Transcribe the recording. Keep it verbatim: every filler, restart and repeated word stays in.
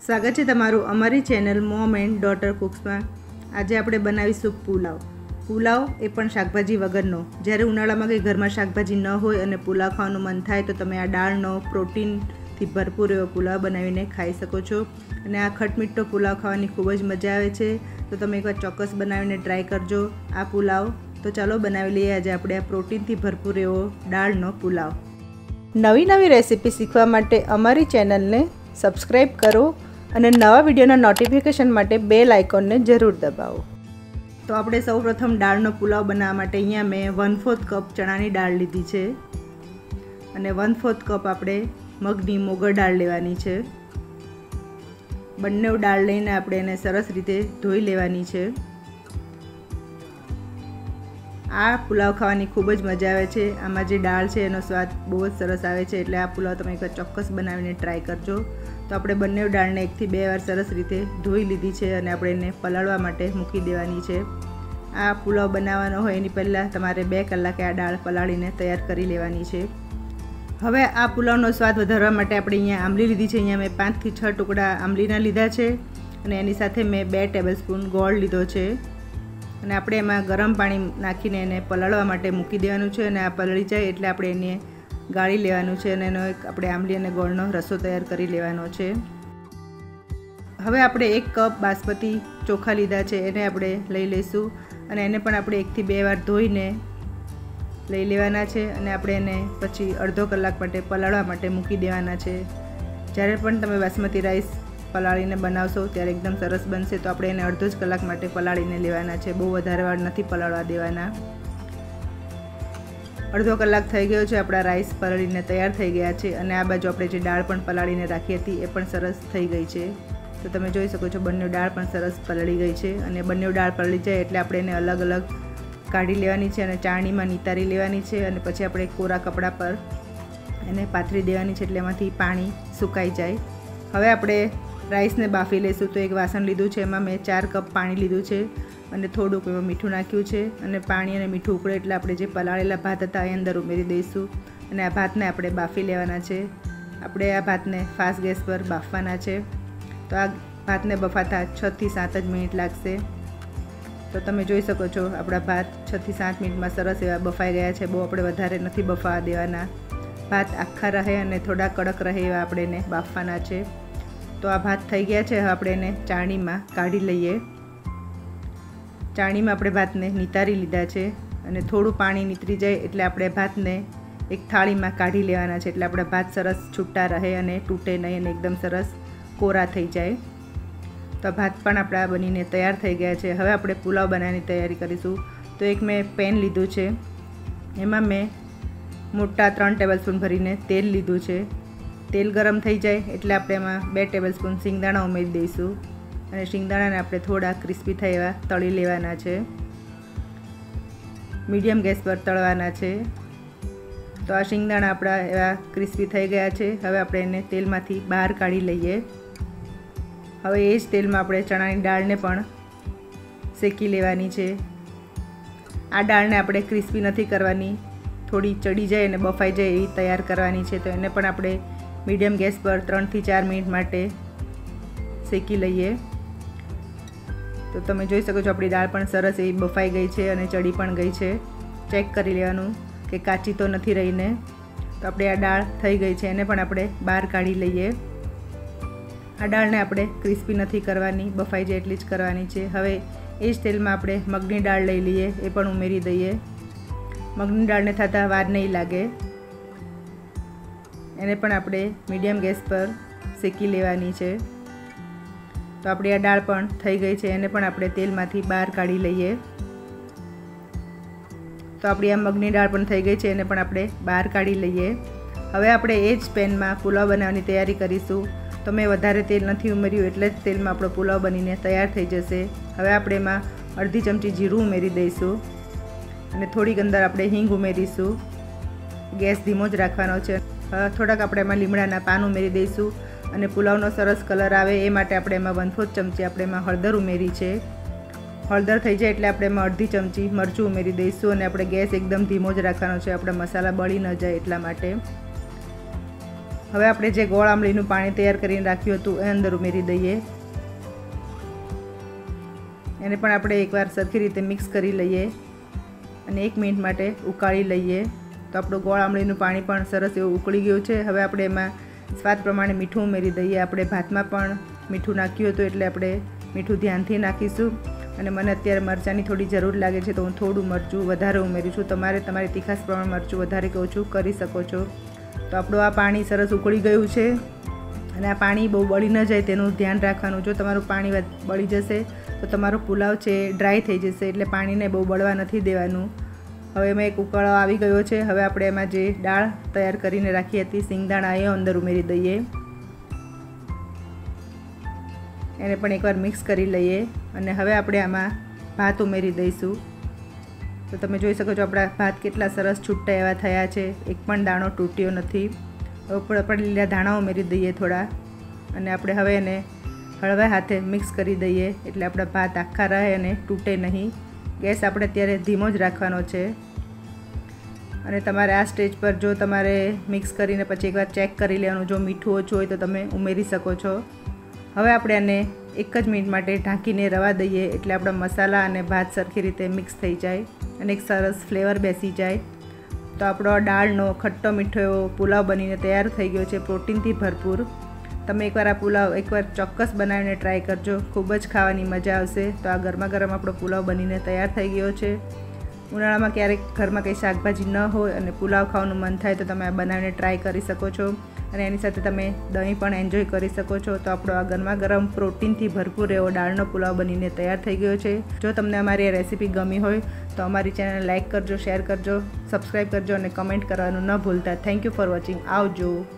સ્વાગત છે તમારું અમારી ચેનલ મોમ એન્ડ ડોટર કુક્સમાં। આજે આપણે બનાવીશું પુલાવ। પુલાવ એ પણ શાકભાજી વગરનો। જ્યારે ઉનાળામાં કંઈ ઘરમાં શાકભાજી ન હોય અને પુલાવ ખાવાનું મન થાય તો તમે આ દાળનો પ્રોટીનથી ભરપૂર એવો પુલાવ બનાવીને ખાઈ શકો છો। અને આ ખટમીઠો પુલાવ ખાવાની ખૂબ જ મજા આવે છે, તો તમે એકવાર ચોક્કસ બનાવીને ટ્રાય કરજો આ પુલાવ। તો ચાલો બનાવી લઈએ આજે આપણે આ પ્રોટીનથી ભરપૂર એવો દાળનો પુલાવ। નવી નવી રેસીપી શીખવા માટે અમારી ચેનલને સબસ્ક્રાઈબ કરો અને નવા વિડીયોના નોટિફિકેશન માટે બેલ આઇકોનને જરૂર દબાવો। તો આપણે સૌપ્રથમ દાળનો પુલાવ બનાવવા માટે અહીંયા મેં વન ફોર્થ કપ ચણાની દાળ લીધી છે અને વન ફોર્થ કપ આપણે મગની મોગર દાળ લેવાની છે। બંને દાળ લઈને આપણે એને સરસ રીતે ધોઈ લેવાની છે। આ પુલાવ ખાવાની ખૂબ જ મજા આવે છે। આમાં જે દાળ છે એનો સ્વાદ બહુ જ સરસ આવે છે, એટલે આ પુલાવ તમે એકવાર ચોક્કસ બનાવીને ટ્રાય કરજો। તો આપણે બંને દાળને એકથી બે વાર સરસ રીતે ધોઈ લીધી છે અને આપણે એને પલાળવા માટે મૂકી દેવાની છે। આ પુલાવ બનાવવાનો હોય એની પહેલાં તમારે બે કલાકે આ દાળ પલાળીને તૈયાર કરી લેવાની છે। હવે આ પુલાવનો સ્વાદ વધારવા માટે આપણે અહીંયા આંબલી લીધી છે। અહીંયા મેં પાંચથી છ ટુકડા આંબલીના લીધા છે અને એની સાથે મેં બે ટેબલ સ્પૂન ગોળ લીધો છે અને આપણે એમાં ગરમ પાણી નાખીને એને પલાળવા માટે મૂકી દેવાનું છે અને આ પલળી જાય એટલે આપણે એને ગાળી લેવાનું છે અને એનો એક આપણે આંબલી અને ગોળનો રસો તૈયાર કરી લેવાનો છે। હવે આપણે એક કપ બાસમતી ચોખા લીધા છે, એને આપણે લઈ લઈશું અને એને પણ આપણે એકથી બે વાર ધોઈને લઈ લેવાના છે અને આપણે એને પછી અડધો કલાક માટે પલાળવા માટે મૂકી દેવાના છે। જ્યારે પણ તમે બાસમતી રાઈસ પલાળીને બનાવશો ત્યારે એકદમ સરસ બનશે, તો આપણે એને અડધો જ કલાક માટે પલાળીને લેવાના છે, બહુ વધારે વાર નથી પલાળવા દેવાના। અડધો કલાક થઈ ગયો છે, આપણા રાઈસ પલાળીને તૈયાર થઈ ગયા છે અને આ બાજુ આપણે જે દાળ પણ પલાળીને રાખી હતી એ પણ સરસ થઈ ગઈ છે। તો તમે જોઈ શકો છો બંને દાળ પણ સરસ પલળી ગઈ છે અને બંને દાળ પલળી જાય એટલે આપણે એને અલગ અલગ કાઢી લેવાની છે અને ચાળણીમાં નિતારી લેવાની છે અને પછી આપણે કોરા કપડા પર એને પાથરી દેવાની છે એટલે એમાંથી પાણી સુકાઈ જાય। હવે આપણે રાઈસને બાફી લઈશું। તો એક વાસણ લીધું છે, એમાં મેં ચાર કપ પાણી લીધું છે અને થોડુંક એમાં મીઠું નાખ્યું છે અને પાણી અને મીઠું ઉકળે એટલે આપણે જે પલાળેલા ભાત હતા એ અંદર ઉમેરી દઈશું અને આ ભાતને આપણે બાફી લેવાના છે। આપણે આ ભાતને ફાસ્ટ ગેસ પર બાફવાના છે। તો આ ભાતને બફાતા છથી સાત જ મિનિટ લાગશે। તો તમે જોઈ શકો છો આપણા ભાત છથી સાત મિનિટમાં સરસ એવા બફાઈ ગયા છે, બહુ આપણે વધારે નથી બફાવા દેવાના। ભાત આખા રહે અને થોડા કડક રહે એવા આપણે એને બાફવાના છે। તો આ ભાત થઈ ગયા છે, હવે આપણે એને ચાળણીમાં કાઢી લઈએ। ચાળણીમાં આપણે ભાતને નિતારી લીધા છે અને થોડું પાણી નીતરી જાય એટલે આપણે ભાતને એક થાળીમાં કાઢી લેવાના છે, એટલે આપણા ભાત સરસ છૂટા રહે અને તૂટે નહીં અને એકદમ સરસ કોરા થઈ જાય। તો ભાત પણ આપણા બનીને તૈયાર થઈ ગયા છે। હવે આપણે પુલાવ બનાવવાની તૈયારી કરીશું। તો એક મેં પેન લીધું છે, એમાં મેં મોટા ત્રણ ટેબલ સ્પૂન ભરીને તેલ લીધું છે। તેલ ગરમ થઈ જાય એટલે આપણે એમાં બે ટેબલ સ્પૂન શિંગદાણા ઉમેરી દઈશું અને શિંગદાણાને આપણે થોડા ક્રિસ્પી થાય એવા તળી લેવાના છે, મીડિયમ ગેસ પર તળવાના છે। તો આ શિંગદાણા આપણા એવા ક્રિસ્પી થઈ ગયા છે। હવે આપણે એને તેલમાંથી બહાર કાઢી લઈએ। હવે એ જ તેલમાં આપણે ચણાની દાળને પણ શેકી લેવાની છે। આ દાળને આપણે ક્રિસ્પી નથી કરવાની, થોડી ચડી જાય અને બફાઈ જાય એવી તૈયાર કરવાની છે। તો એને પણ આપણે મીડિયમ ગેસ પર ત્રણથી ચાર મિનિટ માટે શેકી લઈએ। તો તમે જોઈ શકો છો આપણી દાળ પણ સરસ એવી બફાઈ ગઈ છે અને ચડી પણ ગઈ છે। ચેક કરી લેવાનું કે કાચી તો નથી રહીને। તો આપણી આ દાળ થઈ ગઈ છે, એને પણ આપણે બહાર કાઢી લઈએ। આ દાળને આપણે ક્રિસ્પી નથી કરવાની, બફાઈ જાય એટલી જ કરવાની છે। હવે એ જ તેલમાં આપણે મગની દાળ લઈ લઈએ, એ પણ ઉમેરી દઈએ। મગની દાળને થતાં વાર નહીં લાગે, એને પણ આપણે મીડિયમ ગેસ પર શેકી લેવાની છે। તો આપણી આ દાળ પણ થઈ ગઈ છે, એને પણ આપણે તેલમાંથી બહાર કાઢી લઈએ। તો આપણી આ મગની દાળ પણ થઈ ગઈ છે, એને પણ આપણે બહાર કાઢી લઈએ। હવે આપણે એ જ પેનમાં પુલાવ બનાવવાની તૈયારી કરીશું। તો મેં વધારે તેલ નથી ઉમેર્યું એટલે જ તેલમાં આપણો પુલાવ બનીને તૈયાર થઈ જશે। હવે આપણે એમાં અડધી ચમચી જીરું ઉમેરી દઈશું અને થોડીક અંદર આપણે હિંગ ઉમેરીશું। ગેસ ધીમો જ રાખવાનો છે। થોડાક આપણે એમાં લીમડાના પાન ઉમેરી દઈશું અને પુલાવનો સરસ કલર આવે એ માટે આપણે એમાં વન ફોર્થ ચમચી આપણે એમાં હળદર ઉમેરી છે। હળદર થઈ જાય એટલે આપણે એમાં અડધી ચમચી મરચું ઉમેરી દઈશું અને આપણે ગેસ એકદમ ધીમો જ રાખવાનો છે, આપણા મસાલા બળી ન જાય એટલા માટે। હવે આપણે જે ગોળ આંબલીનું પાણી તૈયાર કરીને રાખ્યું હતું એ અંદર ઉમેરી દઈએ. એને પણ આપણે એકવાર સરખી રીતે મિક્સ કરી લઈએ અને એક મિનિટ માટે ઉકાળી લઈએ. તો આપણું ગોળ આંબલીનું પાણી પણ સરસ એવું ઉકળી ગયું છે. હવે આપણે એમાં સ્વાદ પ્રમાણે મીઠું ઉમેરી દઈએ. આપણે ભાતમાં પણ મીઠું નાખ્યું હતું એટલે આપણે મીઠું ધ્યાનથી નાખીશું. અને મને અત્યારે મરચાંની થોડી જરૂર લાગે છે તો હું થોડું મરચું વધારે ઉમેરું છું. તમારે તમારી તીખાશ પ્રમાણે મરચું વધારે કે ઓછું કરી શકો છો. તો આપણું આ પાણી સરસ ઉકળી ગયું છે અને આ પાણી બહુ બળી ન જાય તેનું ધ્યાન રાખવાનું. જો તમારું પાણી બળી જશે તો તમારો પુલાવ છે ડ્રાય થઈ જશે, એટલે પાણીને બહુ બળવા નથી દેવાનું. હવે એમાં એક ઉકળો આવી ગયો છે. હવે આપણે એમાં જે દાળ તૈયાર કરીને રાખી હતી સિંગદાણા એ અંદર ઉમેરી દઈએ. એને પણ એકવાર મિક્સ કરી લઈએ અને હવે આપણે આમાં ભાત ઉમેરી દઈશું. તો તમે જોઈ શકો છો આપણા ભાત કેટલા સરસ છૂટા એવા થયા છે, એક પણ દાણો તૂટ્યો નથી. હવે આપણે લીલા ધાણા ઉમેરી દઈએ થોડા અને આપણે હવે એને હળવા હાથે મિક્સ કરી દઈએ એટલે આપણા ભાત આખા રહે અને તૂટે નહીં. ગેસ આપણે અત્યારે ધીમો જ રાખવાનો છે. અને તમારે આ સ્ટેજ પર જો તમારે મિક્સ કરીને પછી એકવાર ચેક કરી લેવાનું, જો મીઠું ઓછું હોય તો તમે ઉમેરી શકો છો. હવે આપણે આને એક જ મિનિટ માટે ઢાંકીને રવા દઈએ એટલે આપણા મસાલા અને ભાત સરખી રીતે મિક્સ થઈ જાય અને એક સરસ ફ્લેવર બેસી જાય. તો આપણો દાળનો ખટ્ટો મીઠો એવો પુલાવ બનીને તૈયાર થઈ ગયો છે, પ્રોટીનથી ભરપૂર. તમે એકવાર આ પુલાવ એકવાર ચોક્કસ બનાવીને ટ્રાય કરજો, ખૂબ જ ખાવાની મજા આવશે. તો આ ગરમા ગરમ આપણો પુલાવ બનીને તૈયાર થઈ ગયો છે. ઉનાળામાં ક્યારેક ઘરમાં કંઈ શાકભાજી ન હોય અને પુલાવ ખાવાનું મન થાય તો તમે આ બનાવીને ટ્રાય કરી શકો છો અને એની સાથે તમે દહીં પણ એન્જોય કરી શકો છો. તો આપણો આ ગરમા ગરમ પ્રોટીનથી ભરપૂર એવો દાળનો પુલાવ બનીને તૈયાર થઈ ગયો છે. જો તમને અમારી આ રેસીપી ગમી હોય તો અમારી ચેનલ લાઇક કરજો, શેર કરજો, સબસ્ક્રાઈબ કરજો અને કમેન્ટ કરવાનું ન ભૂલતા. Thank you for watching. આવજો.